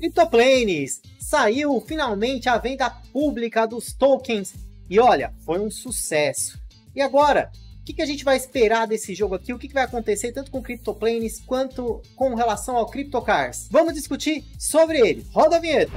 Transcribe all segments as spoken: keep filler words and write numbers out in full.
CryptoPlanes, saiu finalmente a venda pública dos tokens e olha, foi um sucesso. E agora, o que, que a gente vai esperar desse jogo aqui? O que, que vai acontecer tanto com CryptoPlanes quanto com relação ao CryptoCars? Vamos discutir sobre ele. Roda a vinheta!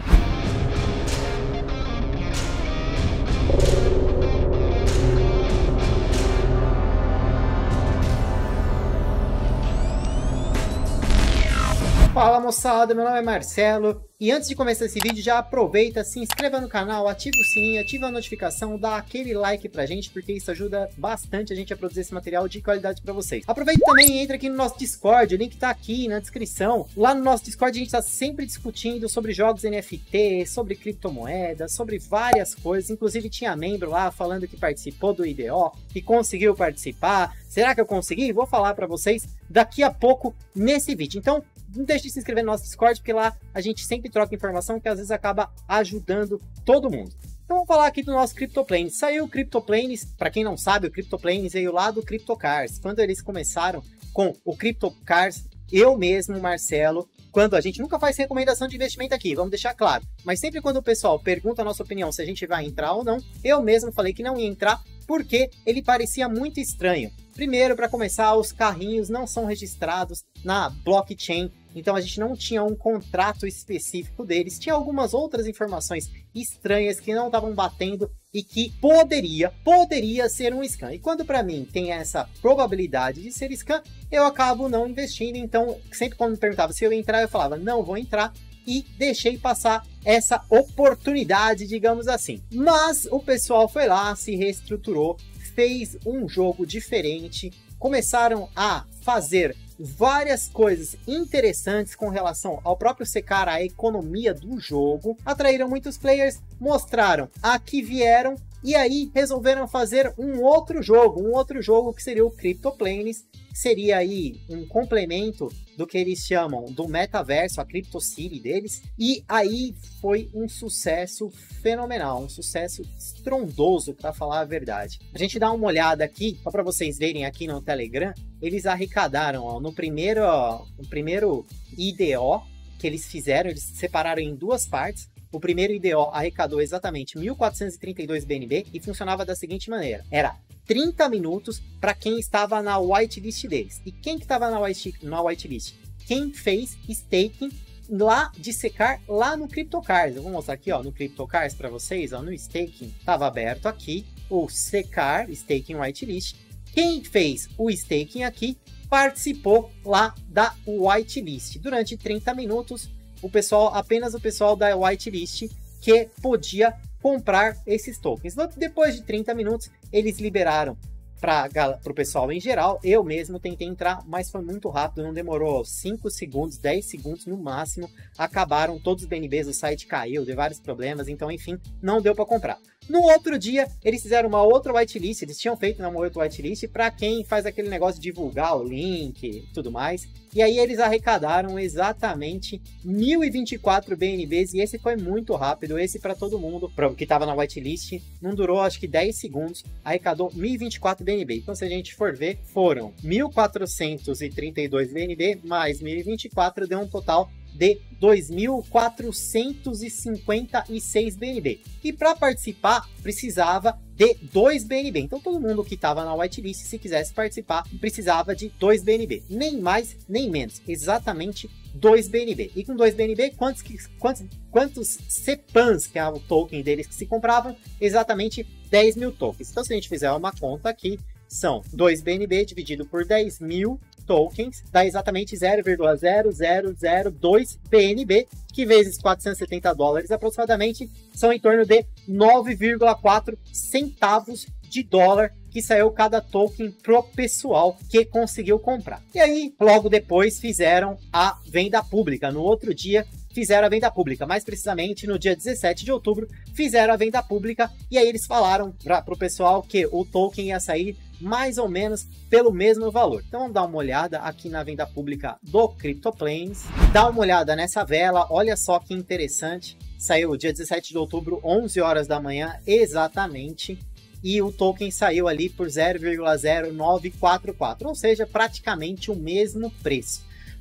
Fala moçada, meu nome é Marcelo e antes de começar esse vídeo já aproveita, se inscreva no canal, ativa o sininho, ativa a notificação, dá aquele like pra gente porque isso ajuda bastante a gente a produzir esse material de qualidade pra vocês. Aproveita também e entra aqui no nosso Discord, o link tá aqui na descrição. Lá no nosso Discord a gente tá sempre discutindo sobre jogos N F T, sobre criptomoedas, sobre várias coisas, inclusive tinha membro lá falando que participou do I D O, que conseguiu participar. Será que eu consegui? Vou falar pra vocês daqui a pouco nesse vídeo. Então, não deixe de se inscrever no nosso Discord, porque lá a gente sempre troca informação que às vezes acaba ajudando todo mundo. Então vamos falar aqui do nosso CryptoPlanes. Saiu o CryptoPlanes, para quem não sabe, o CryptoPlanes veio lá do CryptoCars. Quando eles começaram com o CryptoCars, eu mesmo, Marcelo, quando a gente nunca faz recomendação de investimento aqui, vamos deixar claro. Mas sempre quando o pessoal pergunta a nossa opinião se a gente vai entrar ou não, eu mesmo falei que não ia entrar porque ele parecia muito estranho. Primeiro, para começar, os carrinhos não são registrados na blockchain, então a gente não tinha um contrato específico deles. Tinha algumas outras informações estranhas que não estavam batendo e que poderia, poderia ser um scam. E quando para mim tem essa probabilidade de ser scam, eu acabo não investindo. Então, sempre quando me perguntava se eu ia entrar, eu falava, não vou entrar. E deixei passar essa oportunidade, digamos assim. Mas o pessoal foi lá, se reestruturou, fez um jogo diferente, começaram a fazer várias coisas interessantes com relação ao próprio secar a economia do jogo, atraíram muitos players, mostraram a que vieram e aí resolveram fazer um outro jogo, um outro jogo que seria o CryptoPlanes, que seria aí um complemento do que eles chamam do metaverso, a CryptoCity deles, e aí foi um sucesso fenomenal, um sucesso estrondoso, para falar a verdade. A gente dá uma olhada aqui, só para vocês verem aqui no Telegram, eles arrecadaram ó, no primeiro, ó, no primeiro I D O que eles fizeram, eles separaram em duas partes. O primeiro I D O arrecadou exatamente mil quatrocentos e trinta e dois B N B e funcionava da seguinte maneira, era trinta minutos para quem estava na whitelist deles. E quem que estava na, white, na whitelist? Quem fez staking lá de secar lá no CryptoCars. Eu vou mostrar aqui ó, no CryptoCars para vocês, ó, no staking, estava aberto aqui o secar staking whitelist. Quem fez o staking aqui participou lá da whitelist. Durante trinta minutos, o pessoal, apenas o pessoal da whitelist que podia comprar esses tokens. Depois de trinta minutos, eles liberaram para o pessoal em geral. Eu mesmo tentei entrar, mas foi muito rápido, não demorou cinco segundos, dez segundos no máximo. Acabaram todos os B N Bs, o site caiu, deu vários problemas, então enfim, não deu para comprar. No outro dia, eles fizeram uma outra whitelist, eles tinham feito uma outra whitelist para quem faz aquele negócio de divulgar o link e tudo mais. E aí eles arrecadaram exatamente mil e vinte e quatro B N Bs e esse foi muito rápido, esse para todo mundo pra, que estava na whitelist, não durou acho que dez segundos, arrecadou mil e vinte e quatro B N B. Então se a gente for ver, foram mil quatrocentos e trinta e dois B N B mais mil e vinte e quatro, deu um total de dois mil quatrocentos e cinquenta e seis B N B. E para participar, precisava de dois B N B. Então todo mundo que estava na whitelist, se quisesse participar, precisava de dois B N B. Nem mais, nem menos. Exatamente dois B N B. E com dois B N B, quantos, quantos, quantos C P A Ns, que é o token deles que se compravam? Exatamente dez mil tokens. Então se a gente fizer uma conta aqui, são dois B N B dividido por dez mil tokens, dá exatamente zero vírgula zero zero zero dois B N B, que vezes quatrocentos e setenta dólares aproximadamente, são em torno de nove vírgula quatro centavos de dólar que saiu cada token pro pessoal que conseguiu comprar. E aí, logo depois, fizeram a venda pública. No outro dia, fizeram a venda pública. Mais precisamente, no dia dezessete de outubro, fizeram a venda pública. E aí eles falaram para o pessoal que o token ia sair mais ou menos pelo mesmo valor. Então vamos dar uma olhada aqui na venda pública do CryptoPlanes. Dá uma olhada nessa vela, olha só que interessante. Saiu dia dezessete de outubro, onze horas da manhã, exatamente. E o token saiu ali por zero vírgula zero nove quatro quatro, ou seja, praticamente o mesmo preço.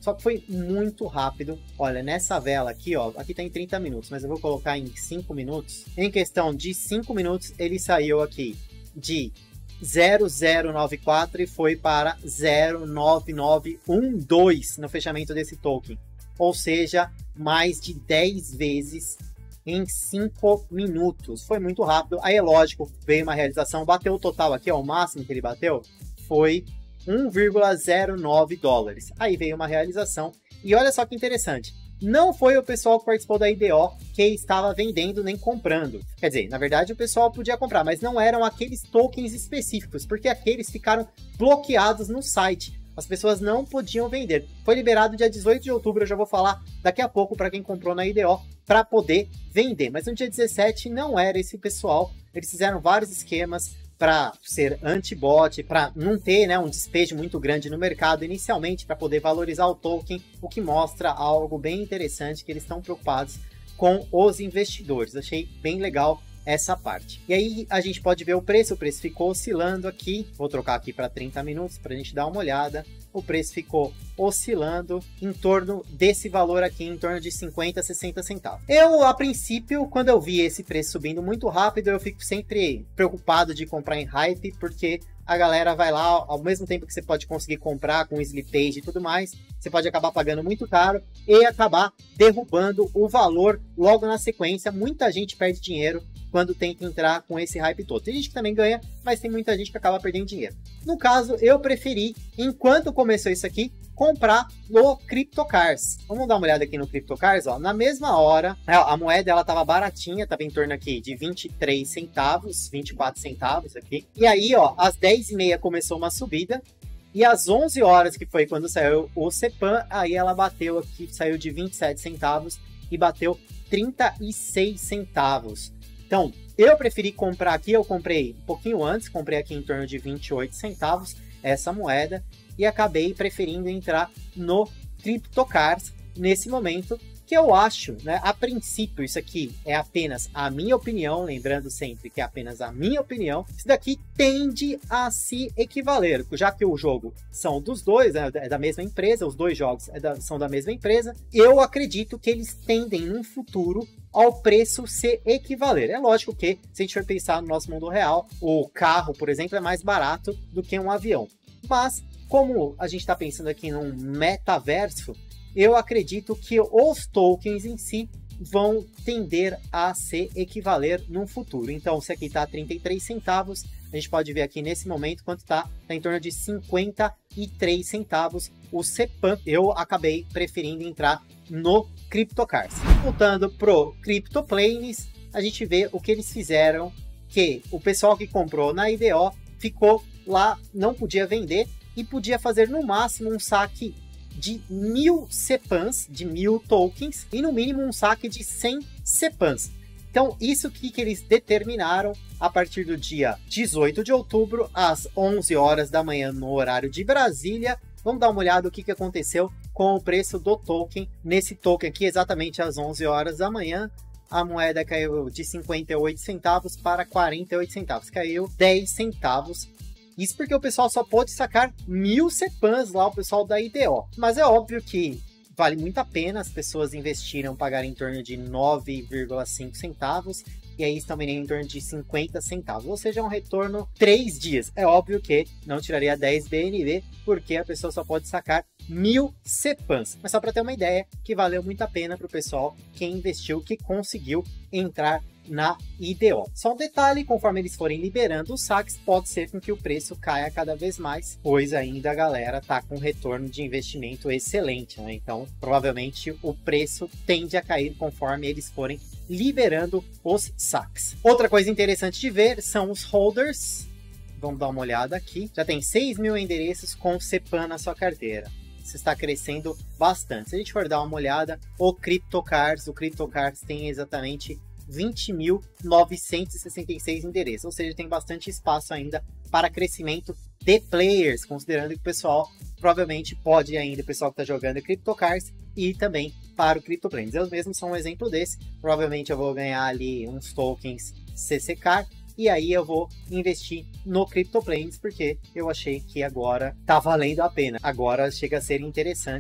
Só que foi muito rápido. Olha, nessa vela aqui, ó, aqui tá em trinta minutos, mas eu vou colocar em cinco minutos. Em questão de cinco minutos, ele saiu aqui de zero zero nove quatro e foi para zero nove nove um dois no fechamento desse token. Ou seja, mais de dez vezes em cinco minutos. Foi muito rápido. Aí é lógico, veio uma realização, bateu o total aqui, ó, o máximo que ele bateu foi um vírgula zero nove dólares. Aí veio uma realização. E olha só que interessante. Não foi o pessoal que participou da I D O que estava vendendo nem comprando. Quer dizer, na verdade o pessoal podia comprar, mas não eram aqueles tokens específicos, porque aqueles ficaram bloqueados no site. As pessoas não podiam vender. Foi liberado dia dezoito de outubro, eu já vou falar daqui a pouco para quem comprou na I D O, para poder vender. Mas no dia dezessete não era esse pessoal. Eles fizeram vários esquemas para ser anti-bot, para não ter, né, um despejo muito grande no mercado inicialmente, para poder valorizar o token, o que mostra algo bem interessante, que eles estão preocupados com os investidores. Achei bem legal essa parte. E aí a gente pode ver o preço, o preço ficou oscilando aqui, vou trocar aqui para trinta minutos para a gente dar uma olhada. O preço ficou oscilando em torno desse valor aqui, em torno de cinquenta, sessenta centavos. Eu, a princípio, quando eu vi esse preço subindo muito rápido, eu fico sempre preocupado de comprar em hype, porque a galera vai lá, ao mesmo tempo que você pode conseguir comprar com slippage e tudo mais, você pode acabar pagando muito caro e acabar derrubando o valor logo na sequência. Muita gente perde dinheiro quando tenta entrar com esse hype todo. Tem gente que também ganha, mas tem muita gente que acaba perdendo dinheiro. No caso, eu preferi, enquanto começou isso aqui, comprar no CryptoCars. Vamos dar uma olhada aqui no CryptoCars, ó. Na mesma hora, a moeda ela tava baratinha, tava em torno aqui de vinte e três centavos, vinte e quatro centavos aqui. E aí, ó, às dez e meia começou uma subida. E às onze horas, que foi quando saiu o CEPAM, aí ela bateu aqui, saiu de vinte e sete centavos e bateu trinta e seis centavos. Então, eu preferi comprar aqui, eu comprei um pouquinho antes, comprei aqui em torno de vinte e oito centavos essa moeda e acabei preferindo entrar no CryptoCars nesse momento, que eu acho, né, a princípio isso aqui é apenas a minha opinião, lembrando sempre que é apenas a minha opinião, isso daqui tende a se equivaler, já que o jogo são dos dois, né, é da mesma empresa, os dois jogos é da, são da mesma empresa, eu acredito que eles tendem no futuro ao preço se equivaler. É lógico que, se a gente for pensar no nosso mundo real, o carro, por exemplo, é mais barato do que um avião. Mas, como a gente está pensando aqui num metaverso, eu acredito que os tokens em si vão tender a se equivaler no futuro. Então, se aqui está trinta e três centavos, a gente pode ver aqui nesse momento quanto está, está em torno de cinquenta e três centavos o CEPAM. Eu acabei preferindo entrar no CryptoCars. Voltando pro CryptoPlanes, a gente vê o que eles fizeram, que o pessoal que comprou na I D O ficou lá, não podia vender e podia fazer no máximo um saque de mil CEPAMs, de mil tokens, e no mínimo um saque de cem CEPAMs. Então, isso que, que eles determinaram a partir do dia dezoito de outubro, às onze horas da manhã, no horário de Brasília. Vamos dar uma olhada no que, que aconteceu com o preço do token. Nesse token aqui, exatamente às onze horas da manhã, a moeda caiu de cinquenta e oito centavos para quarenta e oito centavos. Caiu dez centavos. Isso porque o pessoal só pôde sacar mil CEPAMs lá, o pessoal da I D O. Mas é óbvio que vale muito a pena, as pessoas investiram, pagaram em torno de nove vírgula cinco centavos. E aí estão vendendo em torno de cinquenta centavos. Ou seja, um retorno três dias. É óbvio que não tiraria dez B N B, porque a pessoa só pode sacar mil CEPAMs. Mas só para ter uma ideia, que valeu muito a pena para o pessoal que investiu, que conseguiu entrar na I D O. Só um detalhe, conforme eles forem liberando os saques, pode ser com que o preço caia cada vez mais, pois ainda a galera tá com retorno de investimento excelente, né? Então, provavelmente o preço tende a cair conforme eles forem liberando os saques. Outra coisa interessante de ver são os holders. Vamos dar uma olhada aqui. Já tem seis mil endereços com CEPAM na sua carteira. Isso está crescendo bastante. Se a gente for dar uma olhada, o CryptoCars, o CryptoCars tem exatamente vinte mil novecentos e sessenta e seis endereços, ou seja, tem bastante espaço ainda para crescimento de players, considerando que o pessoal provavelmente pode ainda, o pessoal que está jogando CryptoCars, e também para o CryptoPlanes. Eu mesmo sou um exemplo desse, provavelmente eu vou ganhar ali uns tokens C C K, e aí eu vou investir no CryptoPlanes, porque eu achei que agora tá valendo a pena. Agora chega a ser interessante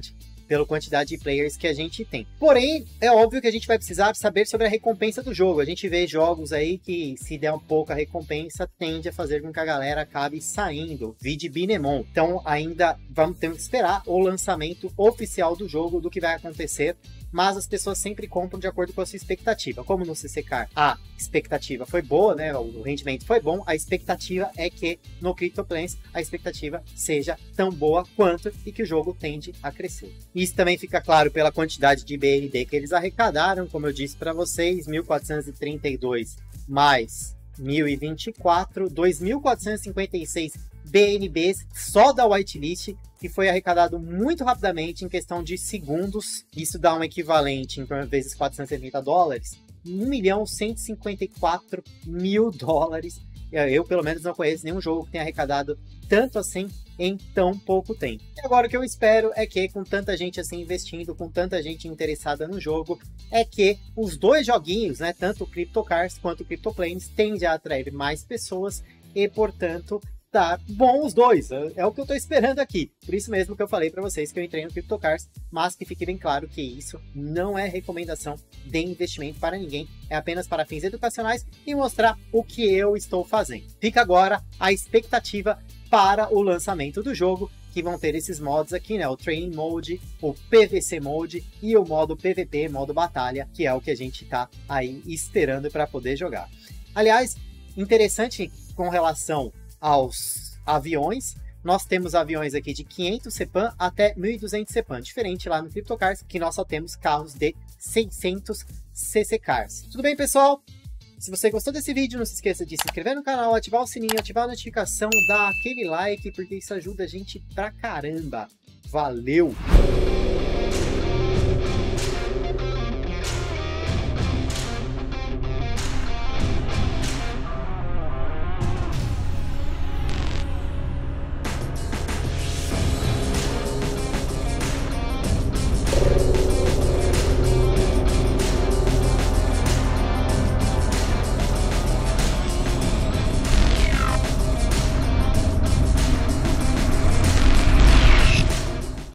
pela quantidade de players que a gente tem. Porém, é óbvio que a gente vai precisar saber sobre a recompensa do jogo. A gente vê jogos aí que, se der um pouco a recompensa, tende a fazer com que a galera acabe saindo. Vide Binemon. Então, ainda vamos ter que esperar o lançamento oficial do jogo, do que vai acontecer. Mas as pessoas sempre compram de acordo com a sua expectativa. Como no C C Car a expectativa foi boa, né? O rendimento foi bom. A expectativa é que no CryptoPlanes a expectativa seja tão boa quanto e que o jogo tende a crescer. Isso também fica claro pela quantidade de B N D que eles arrecadaram. Como eu disse para vocês, mil quatrocentos e trinta e dois mais mil e vinte e quatro, dois mil quatrocentos e cinquenta e seis B N Bs só da whitelist, que foi arrecadado muito rapidamente, em questão de segundos. Isso dá um equivalente, em vezes quatrocentos e setenta dólares, um milhão cento e cinquenta e quatro mil dólares. Eu, pelo menos, não conheço nenhum jogo que tenha arrecadado tanto assim em tão pouco tempo. E agora o que eu espero é que, com tanta gente assim investindo, com tanta gente interessada no jogo, é que os dois joguinhos, né, tanto o CryptoCars quanto o CryptoPlanes, tendem a atrair mais pessoas e, portanto, tá bom os dois. É o que eu tô esperando aqui. Por isso mesmo que eu falei para vocês que eu entrei no CryptoCars, mas que fique bem claro que isso não é recomendação de investimento para ninguém, é apenas para fins educacionais e mostrar o que eu estou fazendo. Fica agora a expectativa para o lançamento do jogo, que vão ter esses modos aqui, né? O Training Mode, o P V C Mode e o modo P V P, modo Batalha, que é o que a gente tá aí esperando para poder jogar. Aliás, interessante com relação aos aviões, nós temos aviões aqui de quinhentos C P A M até mil e duzentos C P A M, diferente lá no CryptoCars, que nós só temos carros de seiscentos C C Cars. Tudo bem, pessoal? Se você gostou desse vídeo, não se esqueça de se inscrever no canal, ativar o sininho, ativar a notificação, dar aquele like, porque isso ajuda a gente pra caramba. Valeu!